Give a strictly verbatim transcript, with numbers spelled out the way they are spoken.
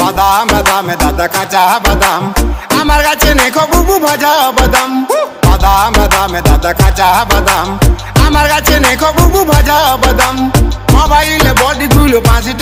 বাদাম বাদাম দাদা কাঁচা বাদাম আমার কাছে নেখো বুবু ভাজা বাদাম বাদাম বাদাম দাদা কাঁচা বাদাম আমার কাছে নেখো বুবু ভাজা বাদাম মোবাইলে বডি গুলো পাঁচ